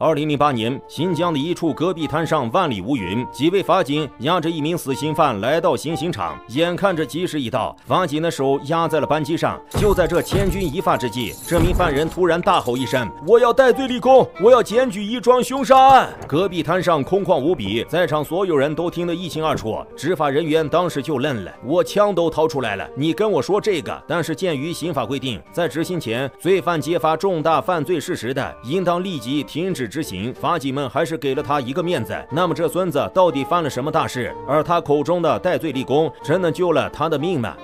2008年，新疆的一处戈壁滩上万里无云，几位法警押着一名死刑犯来到行刑场，眼看着吉时已到，法警的手压在了扳机上。就在这千钧一发之际，这名犯人突然大吼一声：“我要戴罪立功，我要检举一桩凶杀案！”戈壁滩上空旷无比，在场所有人都听得一清二楚。执法人员当时就愣了，我枪都掏出来了，你跟我说这个？但是鉴于刑法规定，在执行前，罪犯揭发重大犯罪事实的，应当立即停止执行。法警们还是给了他一个面子。那么这孙子到底犯了什么大事？而他口中的戴罪立功，真的救了他的命吗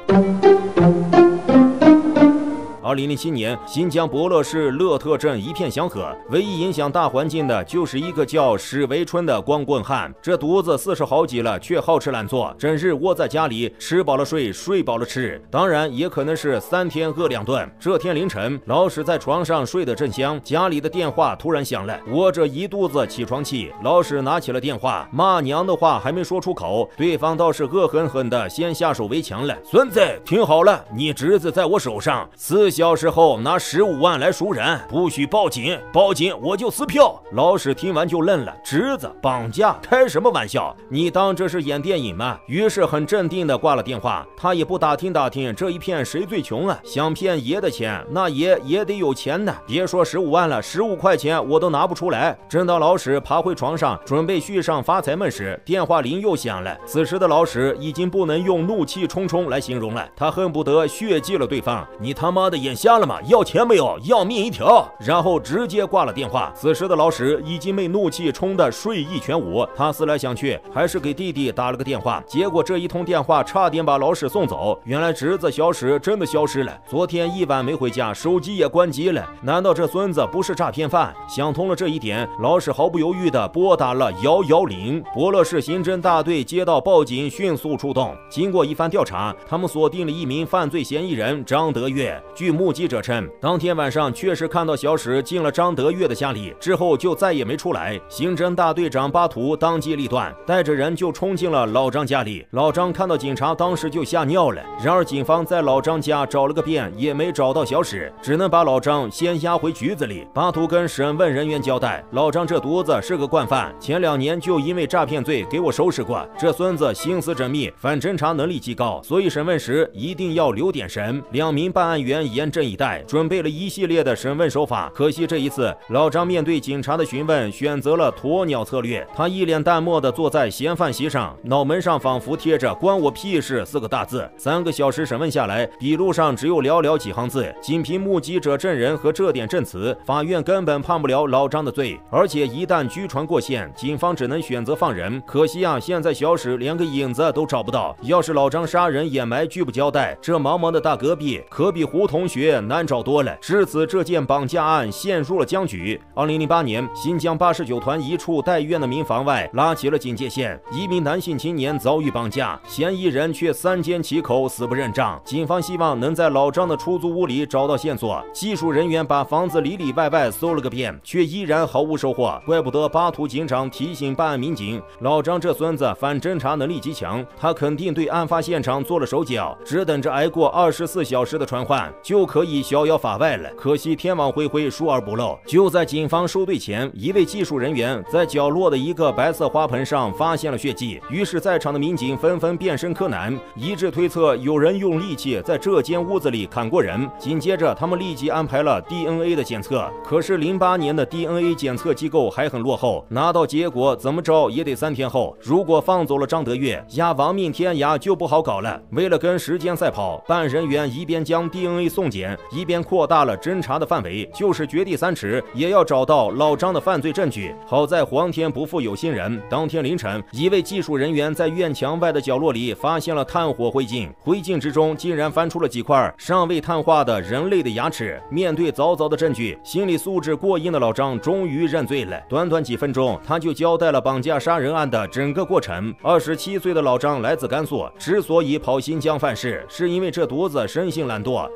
？2007年，新疆博乐市乐特镇一片祥和，唯一影响大环境的就是一个叫史维春的光棍汉。这犊子40好几了，却好吃懒做，整日窝在家里，吃饱了睡，睡饱了吃。当然，也可能是3天饿2顿。这天凌晨，老史在床上睡得正香，家里的电话突然响了，窝着一肚子起床气。老史拿起了电话，骂娘的话还没说出口，对方倒是恶狠狠的先下手为强了。孙子，听好了，你侄子在我手上，4小时后拿15万来赎人，不许报警，报警我就撕票。老史听完就愣了，侄子绑架？开什么玩笑？你当这是演电影吗？于是很镇定的挂了电话，他也不打听这一片谁最穷啊？想骗爷的钱，那爷也得有钱呢。别说15万了，15块钱我都拿不出来。正当老史爬回床上准备续上发财梦时，电话铃又响了。此时的老史已经不能用怒气冲冲来形容了，他恨不得血祭了对方。你他妈的眼瞎了吗？要钱没有？要命一条！然后直接挂了电话。此时的老史已经被怒气冲得睡意全无，他思来想去，还是给弟弟打了个电话。结果这一通电话差点把老史送走。原来侄子小史真的消失了，昨天一晚没回家，手机也关机了。难道这孙子不是诈骗犯？想通了这一点，老史毫不犹豫地拨打了110。博乐市刑侦大队接到报警，迅速出动。经过一番调查，他们锁定了一名犯罪嫌疑人张德月。据目击者称，当天晚上确实看到小史进了张德月的家里，之后就再也没出来。刑侦大队长巴图当机立断，带着人就冲进了老张家里。老张看到警察，当时就吓尿了。然而警方在老张家找了个遍，也没找到小史，只能把老张先押回局子里。巴图跟审问人员交代，老张这犊子是个惯犯，前2年就因为诈骗罪给我收拾过。这孙子心思缜密，反侦查能力极高，所以审问时一定要留点神。2名办案员严阵以待，准备了一系列的审问手法。可惜这一次，老张面对警察的询问，选择了鸵鸟策略。他一脸淡漠地坐在嫌犯席上，脑门上仿佛贴着“关我屁事”4个大字。3个小时审问下来，笔录上只有寥寥几行字。仅凭目击者证人和这点证词，法院根本判不了老张的罪。而且一旦拘传过线，警方只能选择放人。可惜啊，现在小史连个影子都找不到。要是老张杀人掩埋拒不交代，这茫茫的大戈壁可比胡同学难找多了。至此，这件绑架案陷入了僵局。2008年，新疆89团一处待院的民房外拉起了警戒线，一名男性青年遭遇绑架，嫌疑人却3缄其口，死不认账。警方希望能在老张的出租屋里找到线索，技术人员把房子里里外外搜了个遍，却依然毫无收获。怪不得巴图警长提醒办案民警，老张这孙子反侦查能力极强，他肯定对案发现场做了手脚，只等着挨过24小时的传唤，就可以逍遥法外了。可惜天网恢恢，疏而不漏。就在警方收队前，一位技术人员在角落的一个白色花盆上发现了血迹，于是在场的民警纷纷变身柯南，一致推测有人用利器在这间屋子里砍过人。紧接着他们立即安排了 DNA 的检测，可是08年的 DNA 检测机构还很落后，拿到结果怎么着也得3天后。如果放走了张德月，压亡命天涯就不好搞了。为了跟时间赛跑，办案人员一边将 DNA 送检，一边扩大了侦查的范围，就是掘地3尺也要找到老张的犯罪证据。好在皇天不负有心人，当天凌晨，一位技术人员在院墙外的角落里发现了炭火灰烬，灰烬之中竟然翻出了几块尚未碳化的人类的牙齿。面对凿凿的证据，心理素质过硬的老张终于认罪了。短短几分钟，他就交代了绑架杀人案的整个过程。27岁的老张来自甘肃，之所以跑新疆犯事，是因为这犊子生性懒惰，总想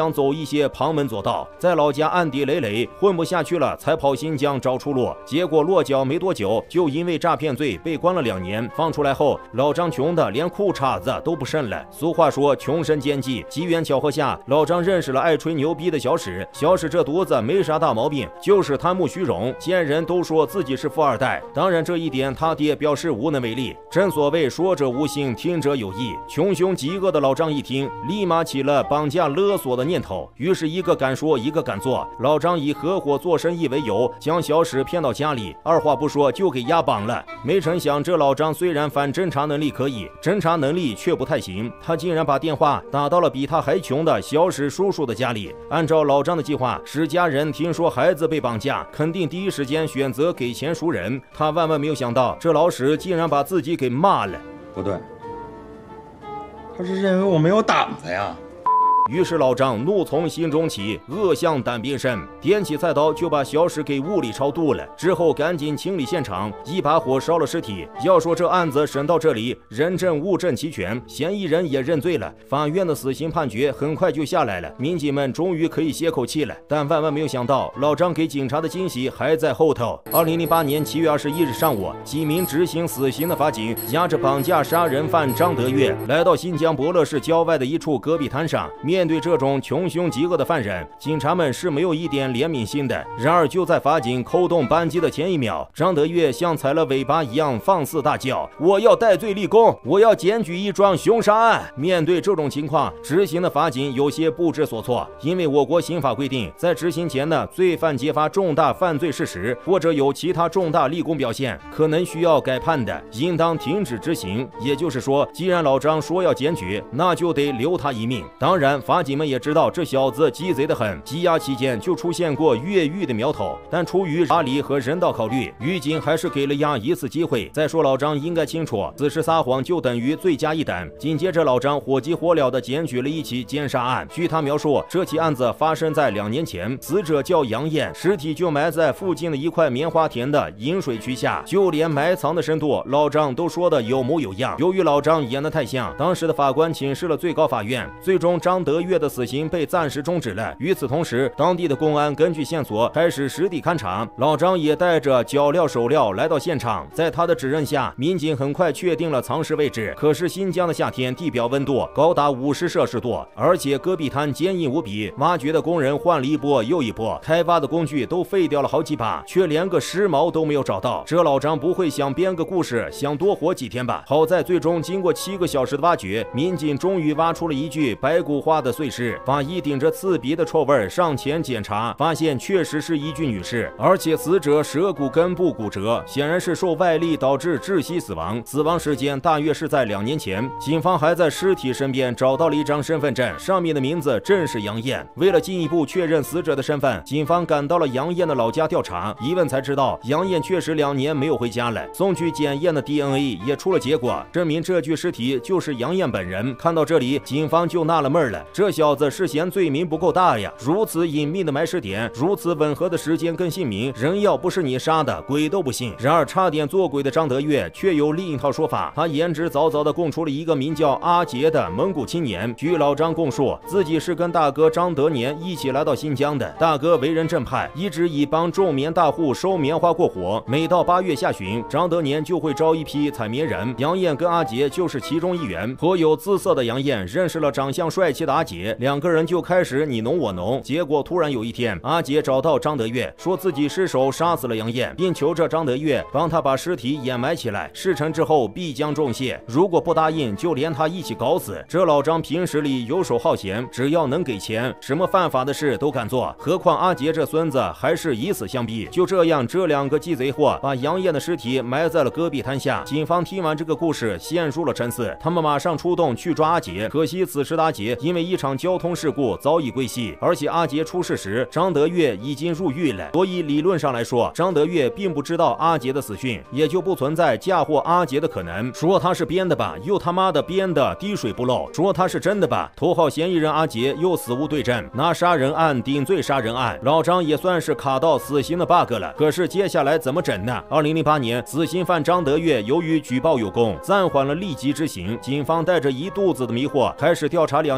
想走一些旁门左道，在老家暗地累累混不下去了，才跑新疆找出路。结果落脚没多久，就因为诈骗罪被关了2年。放出来后，老张穷的连裤衩子都不剩了。俗话说穷神奸计，机缘巧合下，老张认识了爱吹牛逼的小史。小史这犊子没啥大毛病，就是贪慕虚荣，见人都说自己是富二代。当然这一点他爹表示无能为力。正所谓说者无心，听者有意。穷凶极恶的老张一听，立马起了绑架勒索的念头，于是一个敢说一个敢做。老张以合伙做生意为由，将小史骗到家里，二话不说就给押绑了。没成想这老张虽然反侦查能力可以，侦查能力却不太行，他竟然把电话打到了比他还穷的小史叔叔的家里。按照老张的计划，史家人听说孩子被绑架，肯定第一时间选择给钱赎人。他万万没有想到，这老史竟然把自己给骂了。 不对，他是认为我没有胆子呀。 于是老张怒从心中起，恶向胆边生，掂起菜刀就把小史给物理超度了。之后赶紧清理现场，一把火烧了尸体。要说这案子审到这里，人证物证齐全，嫌疑人也认罪了，法院的死刑判决很快就下来了，民警们终于可以歇口气了。但万万没有想到，老张给警察的惊喜还在后头。2008年7月21日上午，几名执行死刑的法警押着绑架杀人犯张德月来到新疆博乐市郊外的一处戈壁滩上。面对这种穷凶极恶的犯人，警察们是没有一点怜悯心的。然而就在法警扣动扳机的前一秒，张德月像踩了尾巴一样放肆大叫：“我要戴罪立功，我要检举一桩凶杀案！”面对这种情况，执行的法警有些不知所措，因为我国刑法规定，在执行前呢，罪犯揭发重大犯罪事实或者有其他重大立功表现，可能需要改判的，应当停止执行。也就是说，既然老张说要检举，那就得留他一命。当然法警们也知道这小子鸡贼得很，羁押期间就出现过越狱的苗头，但出于法理和人道考虑，狱警还是给了押一次机会。再说老张应该清楚，此时撒谎就等于罪加一等。紧接着老张火急火燎地检举了一起奸杀案。据他描述，这起案子发生在2年前，死者叫杨艳，尸体就埋在附近的一块棉花田的引水渠下，就连埋藏的深度，老张都说的有模有样。由于老张演得太像，当时的法官请示了最高法院，最终张德月的死刑被暂时终止了。与此同时，当地的公安根据线索开始实地勘查，老张也带着脚镣手镣来到现场。在他的指认下，民警很快确定了藏尸位置。可是新疆的夏天地表温度高达50摄氏度，而且戈壁滩坚硬无比，挖掘的工人换了一波又一波，开挖的工具都废掉了好几把，却连个尸毛都没有找到。这老张不会想编个故事，想多活几天吧？好在最终经过7个小时的挖掘，民警终于挖出了一具白骨化的碎尸。法医顶着刺鼻的臭味上前检查，发现确实是一具女士，而且死者舌骨根部骨折，显然是受外力导致窒息死亡。死亡时间大约是在2年前。警方还在尸体身边找到了一张身份证，上面的名字正是杨艳。为了进一步确认死者的身份，警方赶到了杨艳的老家调查，一问才知道杨艳确实2年没有回家了。送去检验的 DNA 也出了结果，证明这具尸体就是杨艳本人。看到这里，警方就纳了闷了，这小子是嫌罪名不够大呀？如此隐秘的埋尸点，如此吻合的时间跟姓名，人要不是你杀的，鬼都不信。然而差点做鬼的张德月却有另一套说法，他言之凿凿地供出了一个名叫阿杰的蒙古青年。据老张供述，自己是跟大哥张德年一起来到新疆的。大哥为人正派，一直以帮种棉大户收棉花过活。每到8月下旬，张德年就会招一批采棉人，杨艳跟阿杰就是其中一员。颇有姿色的杨艳认识了长相帅气的阿杰，两个人就开始你侬我侬。结果突然有一天，阿杰找到张德月，说自己失手杀死了杨艳，并求着张德月帮他把尸体掩埋起来，事成之后必将重谢，如果不答应就连他一起搞死。这老张平时里游手好闲，只要能给钱，什么犯法的事都敢做，何况阿杰这孙子还是以死相逼。就这样，这2个鸡贼货把杨艳的尸体埋在了戈壁滩下。警方听完这个故事，陷入了沉思，他们马上出动去抓阿杰。可惜此时的阿杰因为一场交通事故早已归西，而且阿杰出事时，张德月已经入狱了，所以理论上来说，张德月并不知道阿杰的死讯，也就不存在嫁祸阿杰的可能。说他是编的吧，又他妈的编的滴水不漏；说他是真的吧，头号嫌疑人阿杰又死无对证，拿杀人案顶罪杀人案，老张也算是卡到死刑的 bug 了。可是接下来怎么整呢？2008年，死刑犯张德月由于举报有功，暂缓了立即执行。警方带着一肚子的迷惑，开始调查2年前的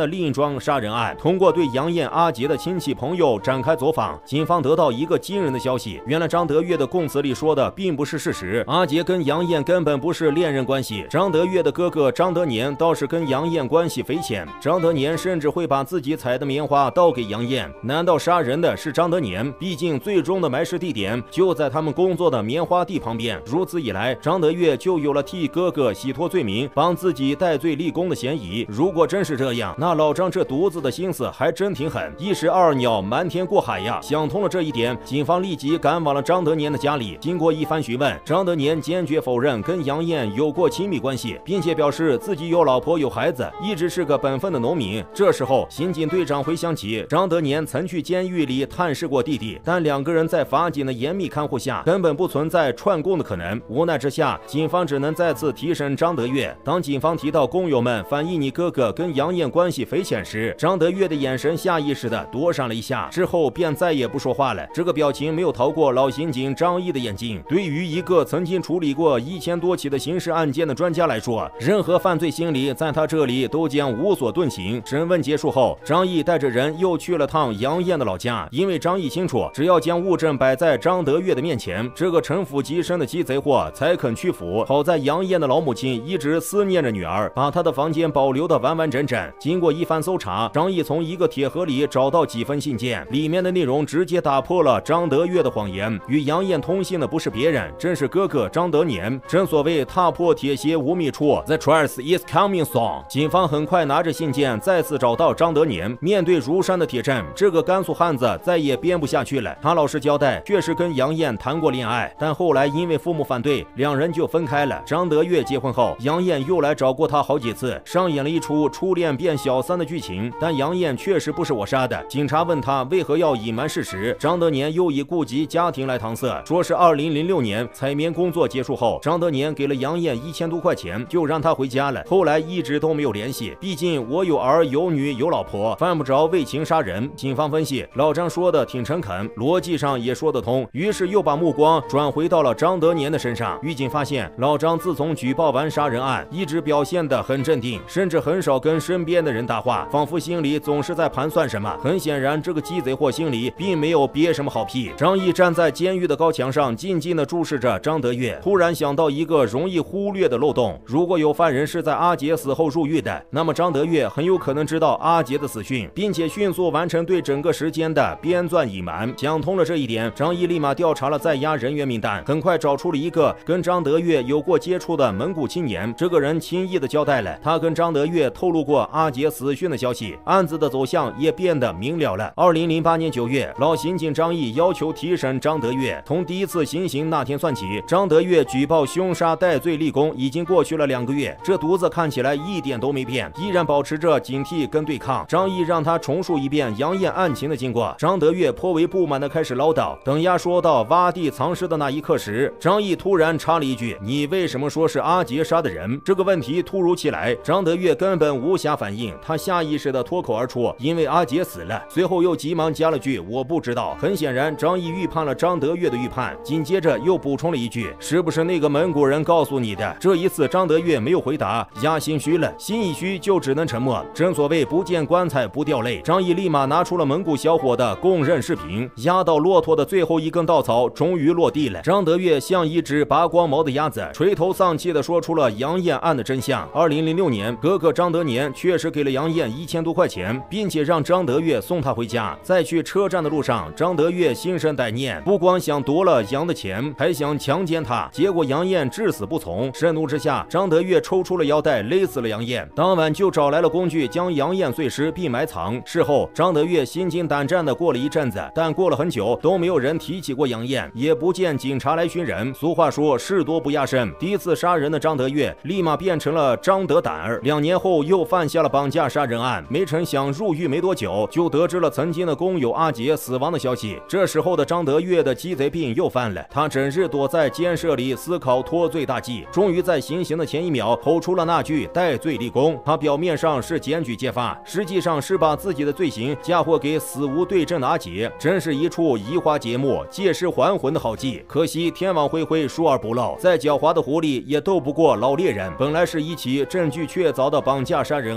的另一桩杀人案。通过对杨艳、阿杰的亲戚朋友展开走访，警方得到一个惊人的消息：原来张德月的供词里说的并不是事实，阿杰跟杨艳根本不是恋人关系。张德月的哥哥张德年倒是跟杨艳关系匪浅，张德年甚至会把自己采的棉花倒给杨艳。难道杀人的是张德年？毕竟最终的埋尸地点就在他们工作的棉花地旁边。如此一来，张德月就有了替哥哥洗脱罪名、帮自己戴罪立功的嫌疑。如果真是这样，那老张这犊子的心思还真挺狠，一石二鸟，瞒天过海呀！想通了这一点，警方立即赶往了张德年的家里。经过一番询问，张德年坚决否认跟杨艳有过亲密关系，并且表示自己有老婆有孩子，一直是个本分的农民。这时候，刑警队长回想起张德年曾去监狱里探视过弟弟，但两个人在法警的严密看护下，根本不存在串供的可能。无奈之下，警方只能再次提审张德月。当警方提到工友们反映你哥哥跟杨艳关系匪浅时，张德月的眼神下意识的躲闪了一下，之后便再也不说话了。这个表情没有逃过老刑警张毅的眼睛。对于一个曾经处理过1000多起的刑事案件的专家来说，任何犯罪心理在他这里都将无所遁形。审问结束后，张毅带着人又去了趟杨艳的老家，因为张毅清楚，只要将物证摆在张德月的面前，这个城府极深的鸡贼货才肯屈服。好在杨艳的老母亲一直思念着女儿，把她的房间保留得完完整整。经过一番搜查，张毅从一个铁盒里找到几封信件，里面的内容直接打破了张德月的谎言。与杨艳通信的不是别人，正是哥哥张德年。正所谓踏破铁鞋无觅处 ，The truth is coming soon。警方很快拿着信件再次找到张德年，面对如山的铁证，这个甘肃汉子再也编不下去了。他老实交代，确实跟杨艳谈过恋爱，但后来因为父母反对，两人就分开了。张德月结婚后，杨艳又来找过他好几次，上演了一出初恋变小三的剧情。但杨艳确实不是我杀的。警察问他为何要隐瞒事实，张德年又以顾及家庭来搪塞，说是2006年采棉工作结束后，张德年给了杨艳1000多块钱，就让他回家了。后来一直都没有联系，毕竟我有儿有女有老婆，犯不着为情杀人。警方分析，老张说的挺诚恳，逻辑上也说得通，于是又把目光转回到了张德年的身上。狱警发现，老张自从举报完杀人案，一直表现得很镇定，甚至很少跟身边的人搭话，仿佛心里总是在盘算什么。很显然，这个鸡贼货心里并没有憋什么好屁。张毅站在监狱的高墙上，静静地注视着张德月，突然想到一个容易忽略的漏洞：如果有犯人是在阿杰死后入狱的，那么张德月很有可能知道阿杰的死讯，并且迅速完成对整个时间的编撰隐瞒。想通了这一点，张毅立马调查了在押人员名单，很快找出了一个跟张德月有过接触的蒙古青年。这个人轻易地交代了他跟张德月透露过阿杰死讯的消息，案子的走向也变得明了了。2008年9月，老刑警张毅要求提审张德月。从第一次行刑那天算起，张德月举报凶杀戴罪立功已经过去了2个月，这犊子看起来一点都没变，依然保持着警惕跟对抗。张毅让他重述一遍杨艳案情的经过，张德月颇为不满地开始唠叨。等丫说到挖地藏尸的那一刻时，张毅突然插了一句：“你为什么说是阿杰杀的人？”这个问题突如其来，张德月根本无暇反应，他下意识地脱口而出：“因为阿杰死了。”随后又急忙加了句：“我不知道。”很显然，张毅预判了张德月的预判，紧接着又补充了一句：“是不是那个蒙古人告诉你的？”这一次张德月没有回答，丫心虚了，心一虚就只能沉默。正所谓不见棺材不掉泪，张毅立马拿出了蒙古小伙的供认视频，压倒骆驼的最后一根稻草终于落地了。张德月像一只拔光毛的鸭子，垂头丧气地说出了杨艳案的真相。2006年，哥哥张德年确实给了杨艳1000多块钱，并且让张德月送他回家。在去车站的路上，张德月心生歹念，不光想夺了杨的钱，还想强奸他。结果杨艳至死不从，盛怒之下，张德月抽出了腰带勒死了杨艳。当晚就找来了工具，将杨艳碎尸并埋藏。事后，张德月心惊胆战的过了一阵子，但过了很久都没有人提起过杨艳，也不见警察来寻人。俗话说事多不压身，第一次杀人的张德月立马变成了张德胆儿。2年后又犯下了绑架杀人案，没成想入狱没多久就得知了曾经的工友阿杰死亡的消息。这时候的张德月的鸡贼病又犯了，他整日躲在监舍里思考脱罪大计，终于在行刑的前1秒吼出了那句戴罪立功。他表面上是检举揭发，实际上是把自己的罪行嫁祸给死无对证的阿杰，真是一处移花接木借尸还魂的好计。可惜天网恢恢疏而不漏，再狡猾的狐狸也斗不过老猎人。本来是一起证据确凿的绑架杀人案，结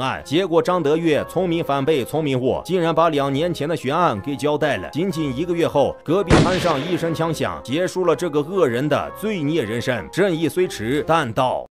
结果张德月聪明反被聪明误，竟然把2年前的悬案给交代了。仅仅1个月后，隔壁摊上一声枪响，结束了这个恶人的罪孽人生。正义虽迟，但到。